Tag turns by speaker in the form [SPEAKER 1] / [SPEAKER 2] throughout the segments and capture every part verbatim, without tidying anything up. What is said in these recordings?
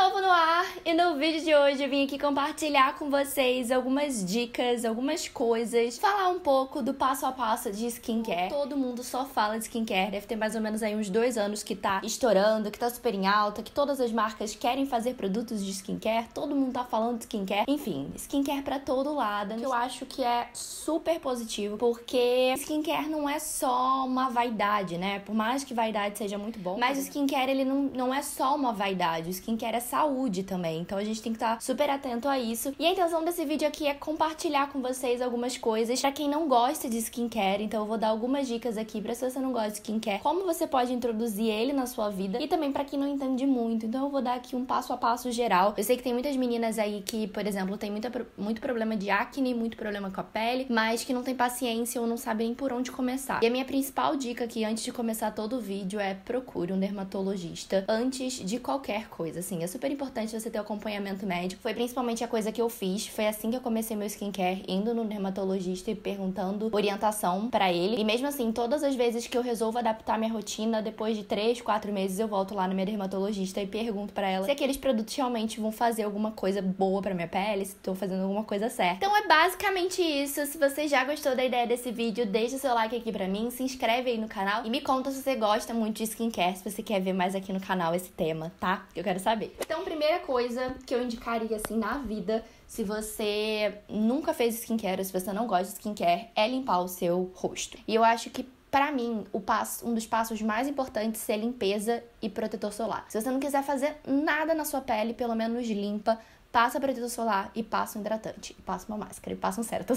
[SPEAKER 1] novo no ar e no vídeo de hoje eu vim aqui compartilhar com vocês algumas dicas, algumas coisas, falar um pouco do passo a passo de skincare. Todo mundo só fala de skincare, deve ter mais ou menos aí uns dois anos que tá estourando, que tá super em alta, que todas as marcas querem fazer produtos de skincare, todo mundo tá falando de skincare, enfim, skincare pra todo lado, que eu acho que é super positivo, porque skincare não é só uma vaidade, né? Por mais que vaidade seja muito bom, mas o skincare ele não, não é só uma vaidade, o skincare é saúde também, então a gente tem que estar super atento a isso. E a intenção desse vídeo aqui é compartilhar com vocês algumas coisas pra quem não gosta de skincare, então eu vou dar algumas dicas aqui pra se você não gosta de skincare, como você pode introduzir ele na sua vida, e também pra quem não entende muito, então eu vou dar aqui um passo a passo geral. Eu sei que tem muitas meninas aí que, por exemplo, tem muita, muito problema de acne, muito problema com a pele, mas que não tem paciência ou não sabe nem por onde começar. E a minha principal dica aqui, antes de começar todo o vídeo, é procure um dermatologista antes de qualquer coisa, assim, é super importante você ter acompanhamento médico. Foi principalmente a coisa que eu fiz, foi assim que eu comecei meu skincare, indo no dermatologista e perguntando orientação pra ele. E mesmo assim, todas as vezes que eu resolvo adaptar minha rotina, depois de três, quatro meses, eu volto lá na minha dermatologista e pergunto pra ela se aqueles produtos realmente vão fazer alguma coisa boa pra minha pele, se estão fazendo alguma coisa certa. Então é basicamente isso. Se você já gostou da ideia desse vídeo, deixa o seu like aqui pra mim, se inscreve aí no canal e me conta se você gosta muito de skincare, se você quer ver mais aqui no canal esse tema, tá? Eu quero saber. Então, primeira coisa que eu indicaria, assim, na vida, se você nunca fez skincare ou se você não gosta de skincare, é limpar o seu rosto. E eu acho que, pra mim, o passo, um dos passos mais importantes é limpeza e protetor solar. Se você não quiser fazer nada na sua pele, pelo menos limpa, passa protetor solar e passa um hidratante. E passa uma máscara e passa um certo.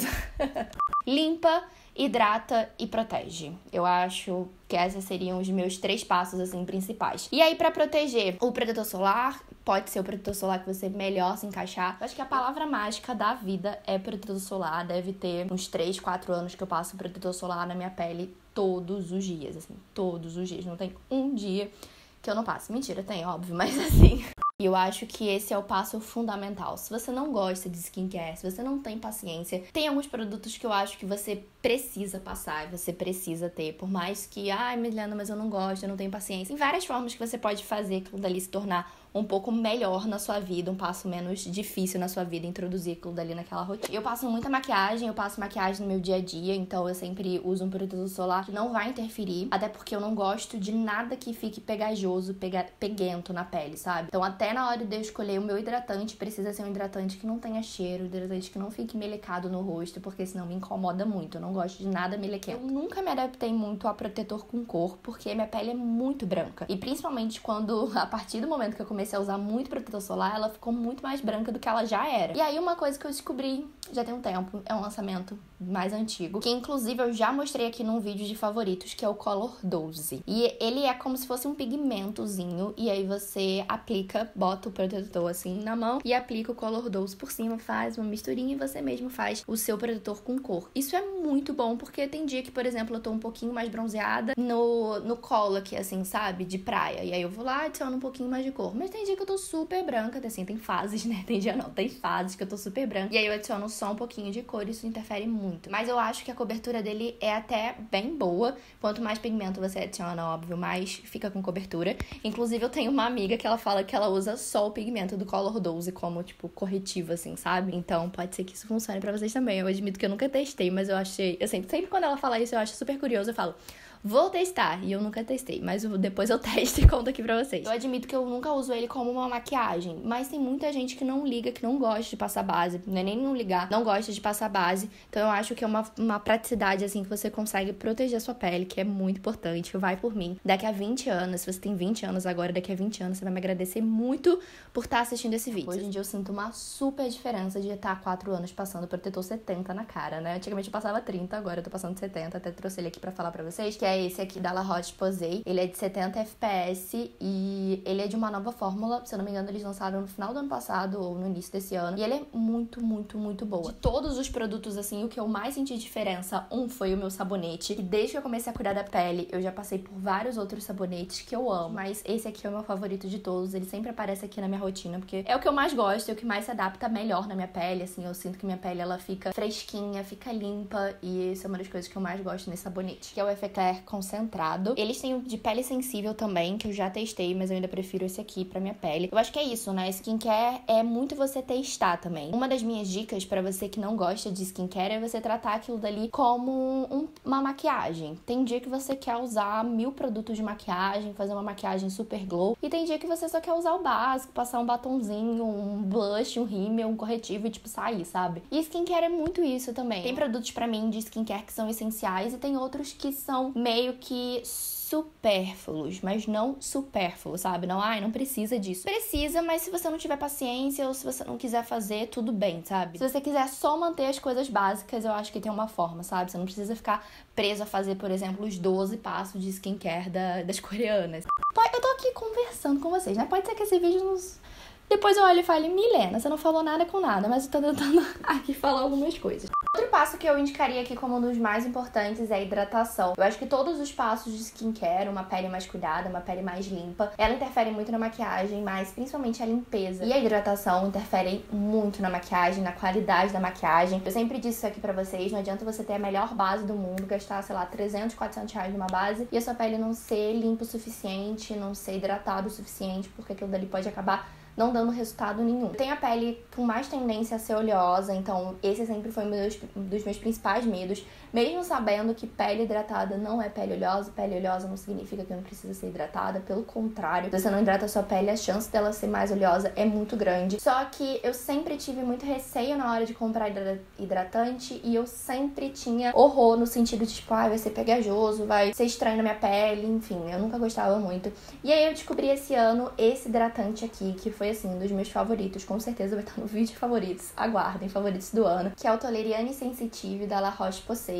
[SPEAKER 1] Limpa, hidrata e protege. Eu acho que esses seriam os meus três passos, assim, principais. E aí, pra proteger, o protetor solar, pode ser o protetor solar que você melhor se encaixar. Eu acho que a palavra mágica da vida é protetor solar. Deve ter uns três, quatro anos que eu passo protetor solar na minha pele todos os dias, assim, todos os dias. Não tem um dia que eu não passo. Mentira, tem, óbvio, mas assim... E eu acho que esse é o passo fundamental. Se você não gosta de skincare, se você não tem paciência, tem alguns produtos que eu acho que você precisa passar e você precisa ter. Por mais que, ai, Milena, mas eu não gosto, eu não tenho paciência. Tem várias formas que você pode fazer aquilo dali se tornar um pouco melhor na sua vida, um passo menos difícil na sua vida, introduzir aquilo dali naquela rotina. Eu passo muita maquiagem, eu passo maquiagem no meu dia a dia, então eu sempre uso um protetor solar que não vai interferir, até porque eu não gosto de nada que fique pegajoso, pega, peguento na pele, sabe? Então até na hora de eu escolher o meu hidratante, precisa ser um hidratante que não tenha cheiro, um hidratante que não fique melecado no rosto, porque senão me incomoda muito, eu não gosto de nada melequento. Eu nunca me adaptei muito a protetor com cor, porque minha pele é muito branca, e principalmente quando, a partir do momento que eu comecei a usar muito protetor solar, ela ficou muito mais branca do que ela já era. E aí uma coisa que eu descobri já tem um tempo, é um lançamento mais antigo, que inclusive eu já mostrei aqui num vídeo de favoritos, que é o Color doze. E ele é como se fosse um pigmentozinho, e aí você aplica, bota o protetor assim na mão e aplica o Color doze por cima, faz uma misturinha e você mesmo faz o seu protetor com cor. Isso é muito bom, porque tem dia que, por exemplo, eu tô um pouquinho mais bronzeada no, no colo aqui, assim, sabe? De praia. E aí eu vou lá e adiciono um pouquinho mais de cor. Mas tem dia que eu tô super branca, assim, tem fases, né? Tem dia não, tem fases que eu tô super branca. E aí eu adiciono só um pouquinho de cor, isso interfere muito. Mas eu acho que a cobertura dele é até bem boa. Quanto mais pigmento você adiciona, óbvio, mais fica com cobertura. Inclusive, eu tenho uma amiga que ela fala que ela usa só o pigmento do Color doze como, tipo, corretivo, assim, sabe? Então, pode ser que isso funcione pra vocês também. Eu admito que eu nunca testei, mas eu achei... Eu sempre, sempre quando ela fala isso, eu acho super curioso. Eu falo... Vou testar, e eu nunca testei, mas depois eu testo e conto aqui pra vocês. Eu admito que eu nunca uso ele como uma maquiagem, mas tem muita gente que não liga, que não gosta de passar base, não é nem não ligar, não gosta de passar base. Então eu acho que é uma, uma praticidade, assim, que você consegue proteger a sua pele, que é muito importante. Vai por mim. Daqui a vinte anos, se você tem vinte anos agora, daqui a vinte anos, você vai me agradecer muito por estar assistindo esse vídeo. Hoje em dia eu sinto uma super diferença de estar há quatro anos passando protetor setenta na cara, né? Antigamente eu passava trinta, agora eu tô passando setenta, até trouxe ele aqui pra falar pra vocês, que é esse aqui da La Roche-Posay. Ele é de setenta F P S e ele é de uma nova fórmula. Se eu não me engano, eles lançaram no final do ano passado ou no início desse ano. E ele é muito, muito, muito boa. De todos os produtos, assim, o que eu mais senti diferença, um foi o meu sabonete. E desde que eu comecei a cuidar da pele, eu já passei por vários outros sabonetes que eu amo. Mas esse aqui é o meu favorito de todos. Ele sempre aparece aqui na minha rotina, porque é o que eu mais gosto, é o que mais se adapta melhor na minha pele. Assim, eu sinto que minha pele, ela fica fresquinha, fica limpa. E isso é uma das coisas que eu mais gosto nesse sabonete, que é o Effeclair skincare concentrado. Eles têm o de pele sensível também, que eu já testei, mas eu ainda prefiro esse aqui pra minha pele. Eu acho que é isso, né? Skincare é muito você testar também. Uma das minhas dicas pra você que não gosta de skincare é você tratar aquilo dali como um, uma maquiagem. Tem dia que você quer usar mil produtos de maquiagem, fazer uma maquiagem super glow, e tem dia que você só quer usar o básico, passar um batonzinho, um blush, um rímel, um corretivo e tipo sair, sabe? E skincare é muito isso também. Tem produtos pra mim de skincare que são essenciais e tem outros que são meio que supérfluos, mas não supérfluos, sabe? Não, ai, não precisa disso. Precisa, mas se você não tiver paciência ou se você não quiser fazer, tudo bem, sabe? Se você quiser só manter as coisas básicas, eu acho que tem uma forma, sabe? Você não precisa ficar preso a fazer, por exemplo, os doze passos de skincare da, das coreanas. Eu tô aqui conversando com vocês, né? Pode ser que esse vídeo nos... Depois eu olho e falo, Milena, você não falou nada com nada, mas eu tô tentando aqui falar algumas coisas. Outro passo que eu indicaria aqui como um dos mais importantes é a hidratação. Eu acho que todos os passos de skincare, uma pele mais cuidada, uma pele mais limpa, ela interfere muito na maquiagem, mas principalmente a limpeza e a hidratação interferem muito na maquiagem, na qualidade da maquiagem. Eu sempre disse isso aqui pra vocês, não adianta você ter a melhor base do mundo, gastar, sei lá, trezentos, quatrocentos reais numa base e a sua pele não ser limpa o suficiente, não ser hidratada o suficiente, porque aquilo dali pode acabar não dando resultado nenhum. Eu tenho a pele com mais tendência a ser oleosa, então esse sempre foi um dos, um dos meus principais medos. Mesmo sabendo que pele hidratada não é pele oleosa, pele oleosa não significa que não precisa ser hidratada, pelo contrário, se você não hidrata a sua pele, a chance dela ser mais oleosa é muito grande. Só que eu sempre tive muito receio na hora de comprar hidratante e eu sempre tinha horror no sentido de tipo, ah, vai ser pegajoso, vai ser estranho na minha pele, enfim, eu nunca gostava muito. E aí eu descobri esse ano esse hidratante aqui, que foi assim, um dos meus favoritos, com certeza vai estar no vídeo de favoritos, aguardem, favoritos do ano, que é o Toleriane Sensitive da La Roche-Posay.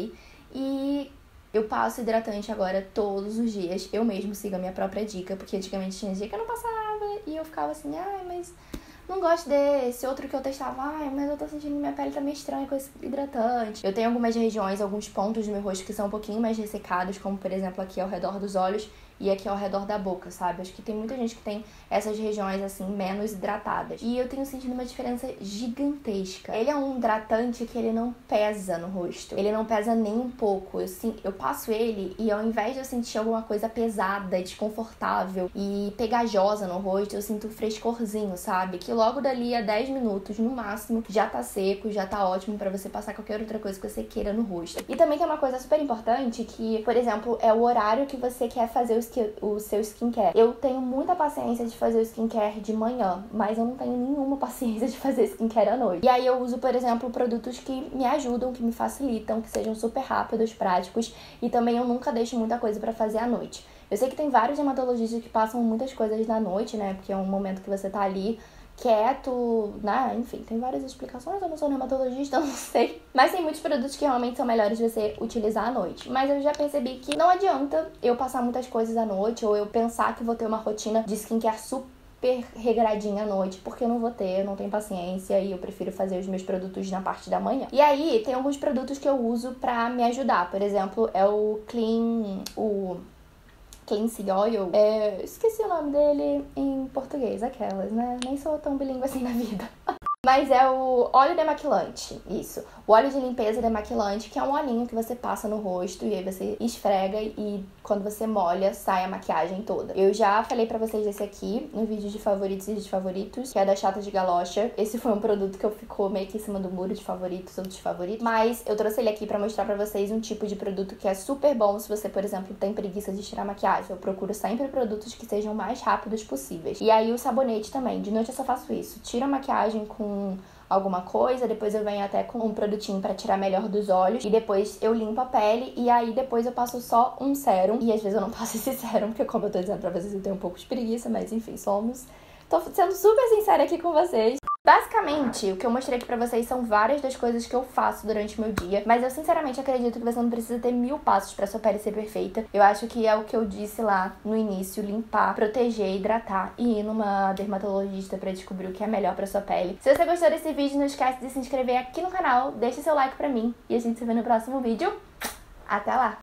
[SPEAKER 1] E eu passo hidratante agora todos os dias. Eu mesmo sigo a minha própria dica, porque antigamente tinha dia que eu não passava e eu ficava assim, ai, mas não gosto desse. Outro que eu testava, ai, mas eu tô sentindo que minha pele tá meio estranha com esse hidratante. Eu tenho algumas regiões, alguns pontos do meu rosto que são um pouquinho mais ressecados, como por exemplo aqui ao redor dos olhos e aqui ao redor da boca, sabe? Acho que tem muita gente que tem essas regiões, assim, menos hidratadas. E eu tenho sentido uma diferença gigantesca. Ele é um hidratante que ele não pesa no rosto. Ele não pesa nem um pouco. Eu, sim, eu passo ele e ao invés de eu sentir alguma coisa pesada, desconfortável e pegajosa no rosto, eu sinto um frescorzinho, sabe? Que logo dali a dez minutos, no máximo, já tá seco, já tá ótimo pra você passar qualquer outra coisa que você queira no rosto. E também tem uma coisa super importante que, por exemplo, é o horário que você quer fazer os o seu skincare. Eu tenho muita paciência de fazer o skincare de manhã, mas eu não tenho nenhuma paciência de fazer skincare à noite. E aí eu uso, por exemplo, produtos que me ajudam, que me facilitam, que sejam super rápidos, práticos, e também eu nunca deixo muita coisa pra fazer à noite. Eu sei que tem vários dermatologistas que passam muitas coisas na noite, né, porque é um momento que você tá ali quieto, né? Enfim, tem várias explicações, eu não sou dermatologista, eu não sei. Mas tem muitos produtos que realmente são melhores de você utilizar à noite. Mas eu já percebi que não adianta eu passar muitas coisas à noite ou eu pensar que vou ter uma rotina de skincare super regradinha à noite, porque eu não vou ter, eu não tenho paciência e eu prefiro fazer os meus produtos na parte da manhã. E aí, tem alguns produtos que eu uso pra me ajudar. Por exemplo, é o Clean... o Cleansing Oil, é, esqueci o nome dele em português, aquelas, né? Nem sou tão bilíngue assim na vida. Mas é o óleo demaquilante, isso. O óleo de limpeza demaquilante, que é um olhinho que você passa no rosto e aí você esfrega e quando você molha, sai a maquiagem toda. Eu já falei pra vocês desse aqui no vídeo de favoritos e de favoritos, que é da Chata de Galocha. Esse foi um produto que eu ficou meio que em cima do muro de favoritos ou de favoritos. Mas eu trouxe ele aqui pra mostrar pra vocês um tipo de produto que é super bom se você, por exemplo, tem preguiça de tirar maquiagem. Eu procuro sempre produtos que sejam mais rápidos possíveis. E aí o sabonete também. De noite eu só faço isso. Tiro a maquiagem com alguma coisa, depois eu venho até com um produtinho pra tirar melhor dos olhos e depois eu limpo a pele e aí depois eu passo só um sérum e às vezes eu não passo esse sérum porque como eu tô dizendo pra vocês eu tenho um pouco de preguiça, mas enfim, somos... Tô sendo super sincera aqui com vocês. Basicamente, o que eu mostrei aqui pra vocês são várias das coisas que eu faço durante o meu dia, mas eu sinceramente acredito que você não precisa ter mil passos pra sua pele ser perfeita. Eu acho que é o que eu disse lá no início, limpar, proteger, hidratar e ir numa dermatologista pra descobrir o que é melhor pra sua pele. Se você gostou desse vídeo, não esquece de se inscrever aqui no canal, deixa seu like pra mim e a gente se vê no próximo vídeo. Até lá!